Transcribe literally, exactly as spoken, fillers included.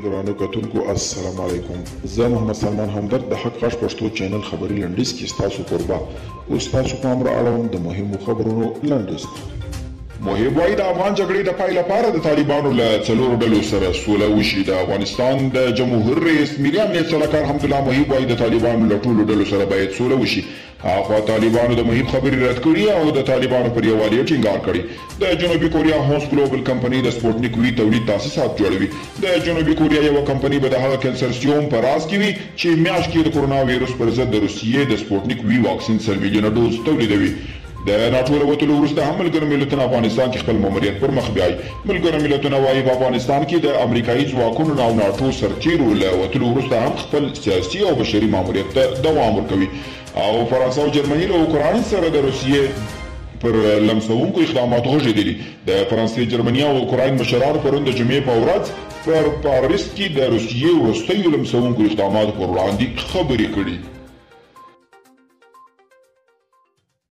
ګرانو کتونکو السلام علیکم. زه محمد سلمان همدرد د حق غږ پښتو چینل خبري لنډیز کې ستاسو قربا اوس تاسو پام را اړوم د مهمو خبرونو لنډیز. محب وایي د افغان جګړې د پای لپاره د طالبانو له څلورو ډلو سره سوله وشي. د افغانستان د جمهور رئیس ملي امنیت سلاکار حمدالله محب وایي د طالبانو له ټولو ډلو سره باید سوله وشي. هاخوا طالبانو د محب خبرې رد کړي او د طالبانو پر یووالي ټینګار کړي. د جنوبي کوریا هوس ګلوبل کمپنۍ د سپوټنیک وي تولید تاسیسات جوړوي. د جنوبي کوریا یوه کمپنۍ به د هغه کنسرسیوم په راس کې وي چې میاشت کې د کرونا ویروس پر ضد د روسیې د سپوټنیک وي واکسین سل میلیونه ډوز تولیدوي. د ناټو له وتلو وروسته هم ملګرو ملتونو افغانستان کې خپل ماموریت پر مخ بیایي. ملګرو ملتونه وایي په افغانستان کې د امریکایي ځواکونو او ناټو سرتیرو له وتلو وروسته هم خپل سیاسي او بشري ماموریت ته دوام ورکوي. او فرانسه او جرمني له اوکراین سره د روسیې پر لمسونکو اقداماتو غږېدلي. د فرانسې، جرمني او اوکراین مشرانو پرون د جمعې په ورځ پر پاریس کې د روسیې وروستیو لمسونکو اقداماتو پر وړاندې خبرې کړي.